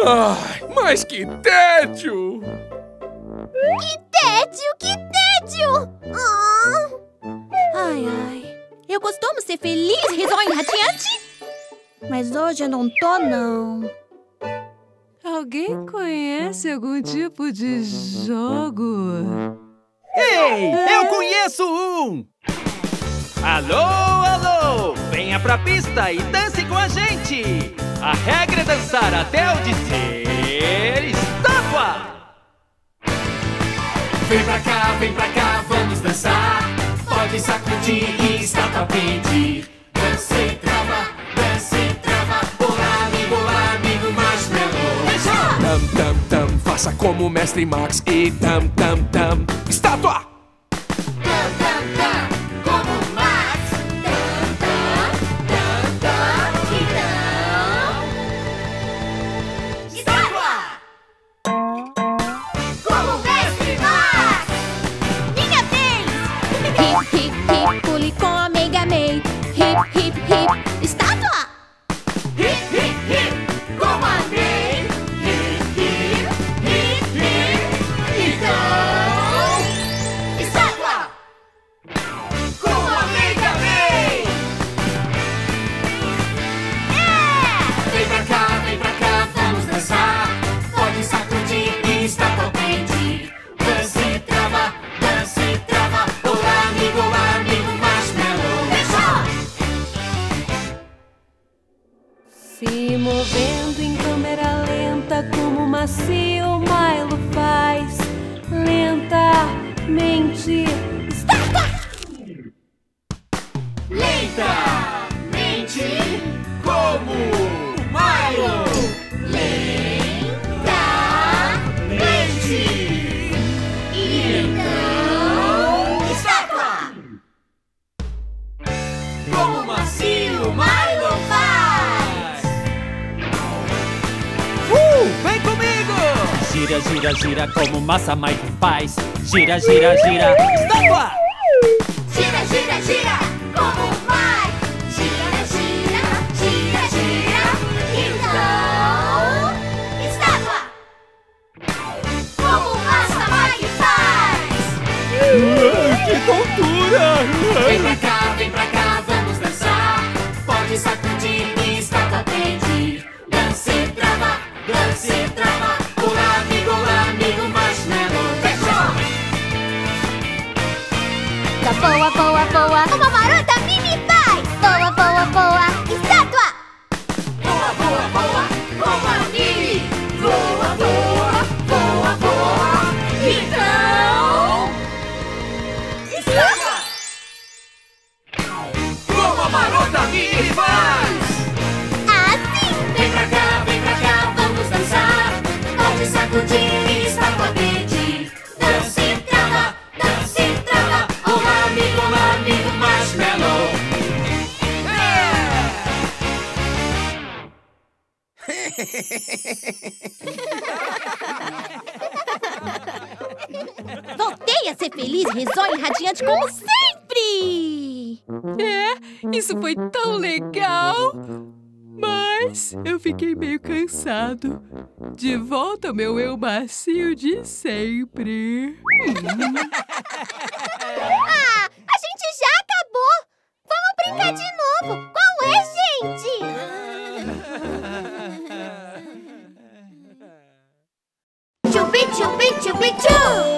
Ai, mas que tédio! Que tédio, que tédio! Ai, ai. Eu costumo ser feliz, risonho, radiante. Mas hoje eu não tô, não. Alguém conhece algum tipo de jogo? Ei, eu conheço um! Alô, alô! Venha pra pista e dance com a gente! A regra é dançar até o dizer estátua! Vem pra cá, vamos dançar. Pode sacudir e estátua pedir. Dance, trava, olá amigo, Marshmallow. Fechou! Tam, tam, tam, faça como o Mestre Max e tam, tam, tam, estátua! Tam, como Max. Tam, então. Estátua! Como Mestre Max. Minha vez! Hip, pule com a Meiga May. Hip, estátua! Hip, como a May. Hip, então. Estátua! Como a Meiga May. Vem pra cá, vamos dançar. Pode sacudir e estátua pedir. Dance, trava, olá amigo, Marshmallow. Fechou! Se movendo em câmera lenta, como Macio Milo faz. Lentamente. Lentamente, como o Milo. Lentamente. Então. Estátua! Como o Macio Milo faz. Vem comigo! Gira como massa Mike faz. Gira, estátua! Gira, como vai? Gira, então. Estátua! Como massa Mike faz? Que tontura! Vem pra cá, vamos dançar. Pode sacudir e estátua pedir. Dance, trava, olá amigo, Marshmallow. Fechou! Voa, uma marota mini faz! Voa, estátua! Voa, como a Mini. Voa, então. Estátua! Como a marota Mini faz. Assim! Vem pra cá, vamos dançar. Pode sacudir e estátua pedir. Dance, trava, olá amigo, Marshmallow. Voltei a ser feliz, risonho e radiante como sempre! Isso foi tão legal! Mas eu fiquei meio cansado. De volta ao meu eu macio de sempre. A gente já acabou! Vamos brincar de novo! Qual é, gente? Chupi, chupi, chupi, chu!